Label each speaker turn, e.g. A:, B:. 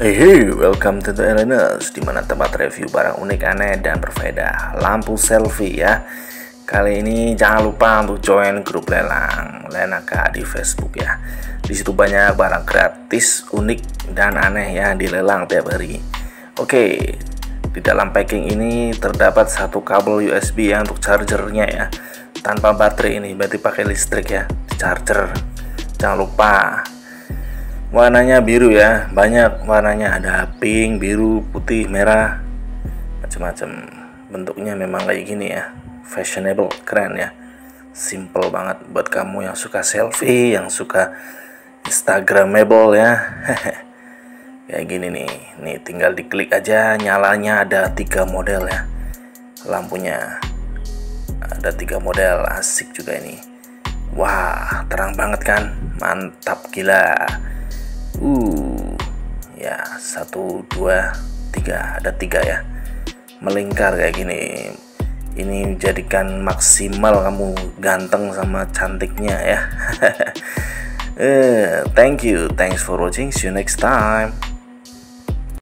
A: Hey, welcome to the Arenas, dimana tempat review barang unik, aneh, dan berfaedah. Lampu selfie ya. Kali ini jangan lupa untuk join grup lelang Lenaka di Facebook ya. Di situ banyak barang gratis, unik, dan aneh ya dilelang tiap hari. Oke, di dalam packing ini terdapat satu kabel USB ya untuk chargernya ya. Tanpa baterai ini, berarti pakai listrik ya. Di charger. Jangan lupa. Warnanya biru ya, banyak warnanya, ada pink, biru, putih, merah, macam-macam. Bentuknya memang kayak gini ya, fashionable, keren ya, simple banget buat kamu yang suka selfie, yang suka instagramable ya. Kayak gini nih tinggal diklik aja, nyalanya ada 3 model ya, lampunya ada 3 model, asik juga ini. Wah, terang banget kan, mantap gila. Ya 1, 2, 3, ada 3 ya, melingkar kayak gini. Ini jadikan maksimal kamu ganteng sama cantiknya ya. Thanks for watching, see you next time.